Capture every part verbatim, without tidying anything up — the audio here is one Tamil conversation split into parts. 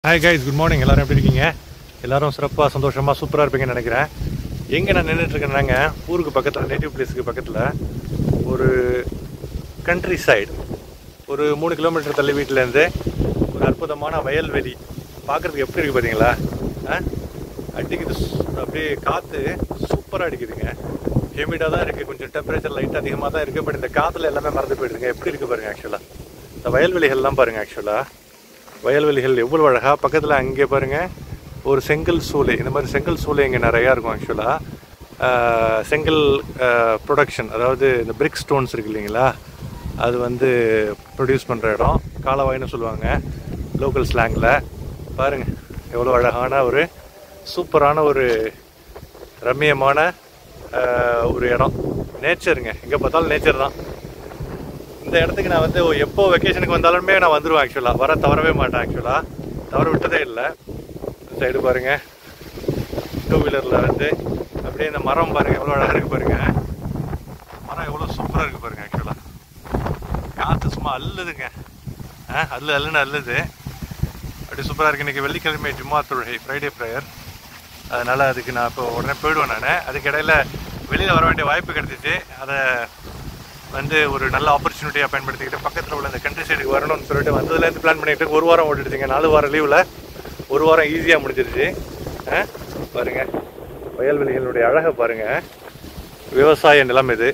Hi guys, good morning. எல்லோரும் எப்படி இருக்கீங்க? எல்லோரும் சிறப்பாக சந்தோஷமாக சூப்பராக இருப்பீங்கன்னு நினைக்கிறேன். எங்கே நான் நின்றுட்டுருக்கேன்னாங்க, ஊருக்கு பக்கத்தில், நேட்டிவ் பிளேஸுக்கு பக்கத்தில் ஒரு கண்ட்ரி சைடு, ஒரு மூணு கிலோமீட்டர் தள்ளி வீட்டிலேருந்து ஒரு அற்புதமான வயல்வெளி பார்க்குறதுக்கு எப்படி இருக்குது பார்த்தீங்களா? அடிக்குது, அப்படியே காற்று சூப்பராக அடிக்குதுங்க. ஹியூமிடாக தான் இருக்குது, கொஞ்சம் டெம்பரேச்சர் லைட் அதிகமாக தான் இருக்குது. பட் இந்த காற்றுல எல்லாமே மறந்து போயிடுதுங்க. எப்படி இருக்குது பாருங்கள். ஆக்சுவலாக இந்த வயல்வெளிகள்லாம் பாருங்கள். ஆக்சுவலாக வயல்வெளிகள் எவ்வளோ அழகாக பக்கத்தில் அங்கே பாருங்கள் ஒரு செங்கல் சூளை. இந்த மாதிரி செங்கல் சூளை இங்கே நிறையா இருக்கும். ஆக்சுவலாக செங்கல் ப்ரொடக்ஷன், அதாவது இந்த பிரிக் ஸ்டோன்ஸ் இருக்குது இல்லைங்களா, அது வந்து ப்ரொடியூஸ் பண்ணுற இடம். காலவாயின்னு சொல்லுவாங்க லோக்கல் ஸ்லாங்கில். பாருங்கள் எவ்வளோ அழகான ஒரு சூப்பரான ஒரு ரம்மியமான ஒரு இடம். நேச்சருங்க, எங்கே பார்த்தாலும் நேச்சர் தான். இந்த இடத்துக்கு நான் வந்து எப்போ வெக்கேஷனுக்கு வந்தாலுமே நான் வந்துடுவேன். ஆக்சுவலாக வர தவறவே மாட்டேன். ஆக்சுவலாக தவற விட்டதே இல்லை. சைடு பாருங்கள், டூ வீலரில் வந்து அப்படியே இந்த மரம் பாருங்கள் எவ்வளோ அழகாக இருக்குது பாருங்கள். மரம் எவ்வளோ சூப்பராக இருக்குது பாருங்கள். ஆக்சுவலாக காற்று சும்மா அல்லுதுங்க. ஆ அல்லு அல்லுன்னு அல்லுது. அப்படி சூப்பராக இருக்குது. இன்றைக்கி வெள்ளிக்கிழமை ஜும்மா தொழுகை, ஃப்ரைடே ப்ரேயர். அதனால் அதுக்கு நான் இப்போ உடனே போயிடுவேன். நான் அதுக்கு இடையில் வெளியில் வர வேண்டிய வாய்ப்பு கிடச்சிச்சு. அதை வந்து ஒரு நல்ல ஆப்பர்ச்சுனிட்டியாக பயன்படுத்திக்கிட்டு பக்கத்தில் உள்ள இந்த கண்ட்ரி சைடுக்கு வரணும்னு சொல்லிட்டு வந்ததுலேருந்து பிளான் பண்ணிக்கிட்டு ஒரு வாரம் ஓடிடுச்சிங்க. நாலு வாரம் லீவில் ஒரு வாரம் ஈஸியாக முடிஞ்சிருச்சு. பாருங்கள் வயல்வெளிகளுடைய அழகை பாருங்கள். விவசாய நிலம் இது.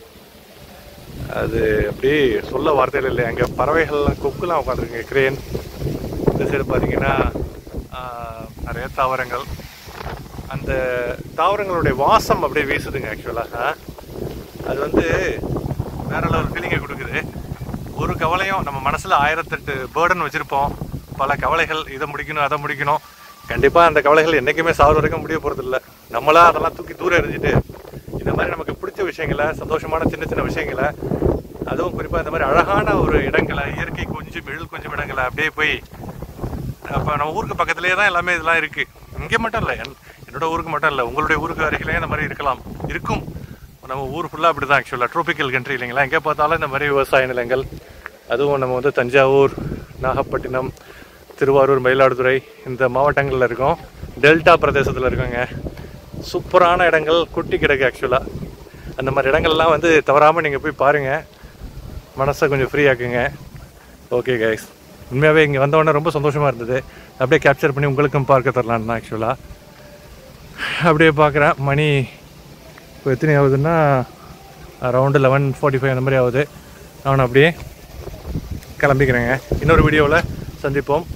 அது அப்படி சொல்ல வார்த்தைகள் இல்லை. அங்கே பறவைகள்லாம் கொக்குலாம் உட்காந்துருக்குங்க, கிரேன். இந்த சைடு பார்த்தீங்கன்னா நிறைய தாவரங்கள். அந்த தாவரங்களுடைய வாசம் அப்படியே வீசுதுங்க. ஆக்சுவலாக அது வந்து வேற ஒரு ஃபீலிங்கை கொடுக்குது. ஒரு கவலையும் நம்ம மனசில் ஆயிரத்தெட்டு பேர்டன் வச்சுருப்போம், பல கவலைகள், இதை முடிக்கணும் அதை முடிக்கணும். கண்டிப்பாக அந்த கவலைகள் என்றைக்குமே சாவர வரைக்கும் முடிய போகிறதில்ல. நம்மளா அதெல்லாம் தூக்கி தூரம் எறிஞ்சிட்டு இந்த மாதிரி நமக்கு பிடிச்ச விஷயங்களை, சந்தோஷமான சின்ன சின்ன விஷயங்களை, அதுவும் குறிப்பாக இந்த மாதிரி அழகான ஒரு இடங்களை, இயற்கை கொஞ்சம் எழில் கொஞ்சம் இடங்களை அப்படியே போய், அப்போ நம்ம ஊருக்கு பக்கத்துலேயே தான் எல்லாமே இதெல்லாம் இருக்குது. இங்கே மட்டும் இல்லை, என் என்னோட ஊருக்கு மட்டும் இல்லை, உங்களுடைய ஊருக்கு அருகிலேயே இந்த மாதிரி இருக்கலாம், இருக்கும். நம்ம ஊர் ஃபுல்லாக அப்படி தான். ஆக்சுவலாக ட்ரோபிக்கல் கண்ட்ரி இல்லைங்களா, எங்கே பார்த்தாலும் இந்த மாதிரி விவசாய நிலங்கள். அதுவும் நம்ம வந்து தஞ்சாவூர், நாகப்பட்டினம், திருவாரூர், மயிலாடுதுறை இந்த மாவட்டங்களில் இருக்கோம். டெல்டா பிரதேசத்தில் இருக்கோங்க. சூப்பரான இடங்கள் குட்டி கிடக்கு. ஆக்சுவலாக அந்த மாதிரி இடங்கள்லாம் வந்து தவறாமல் நீங்கள் போய் பாருங்கள், மனசை கொஞ்சம் ஃப்ரீ ஆக்குங்க. ஓகே கைஸ், உண்மையாகவே இங்கே வந்தவொடனே ரொம்ப சந்தோஷமாக இருந்தது. அப்படியே கேப்சர் பண்ணி உங்களுக்கும் பார்க்க தரலான்னு தான். ஆக்சுவலாக அப்படியே பார்க்குறேன். மணி இப்போ எத்தனை ஆகுதுன்னா அரௌண்டு லெவன் ஃபார்ட்டி ஃபைவ் அந்த மாதிரி ஆகுது. நான் அப்படியே கிளம்பிக்கிறேங்க. இன்னொரு வீடியோவில் சந்திப்போம்.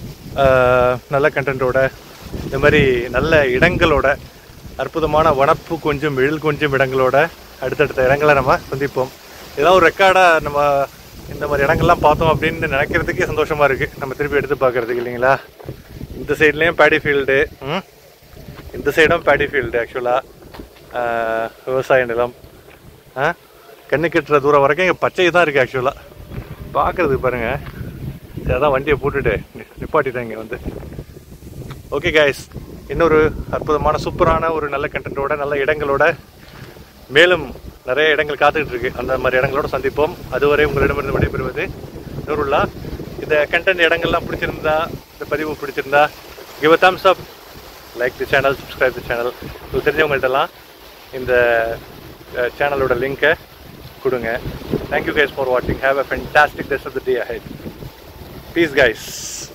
நல்ல கண்டென்ட்டோட, இந்த மாதிரி நல்ல இடங்களோட, அற்புதமான வனப்பு கொஞ்சம் எழில் கொஞ்சம் இடங்களோட அடுத்தடுத்த இடங்களை நம்ம சந்திப்போம். இதெல்லாம் ஒரு ரெக்கார்டாக நம்ம இந்த மாதிரி இடங்கள்லாம் பார்த்தோம் அப்படின்னு நினைக்கிறதுக்கே சந்தோஷமாக இருக்குது, நம்ம திருப்பி எடுத்து பார்க்குறதுக்கு இல்லைங்களா. இந்த சைட்லேயும் பேடி ஃபீல்டு, இந்த சைடும் பேடி ஃபீல்டு. ஆக்சுவலாக விவசாய நிலம். கண்ணு கட்டுற தூரம் வரைக்கும் இங்கே பச்சை தான் இருக்குது. ஆக்சுவலாக பார்க்குறதுக்கு பாருங்கள். சரி, அதான் வண்டியை போட்டுட்டு நிப்பாட்டிட்டேன் இங்கே வந்து. ஓகே கைஸ், இன்னொரு அற்புதமான சூப்பரான ஒரு நல்ல கண்டென்ட்டோட, நல்ல இடங்களோட, மேலும் நிறைய இடங்கள் காத்துக்கிட்டு இருக்கு. அந்த மாதிரி இடங்களோட சந்திப்போம். அதுவரை உங்களிடமிருந்து விடைபெறுவது நூருல்லா. இந்த கண்டென்ட் இடங்கள்லாம் பிடிச்சிருந்தா, இந்த பதிவு பிடிச்சிருந்தா, give a thumbs up, like the channel, subscribe the channel. உங்களுக்கு தெரிஞ்சவங்கள்ட்டெல்லாம் இந்த சேனலோட லிங்கை கொடுங்க. தேங்க்யூ கைஸ் ஃபார் வாட்சிங். Have a fantastic rest of the day ahead. Peace guys.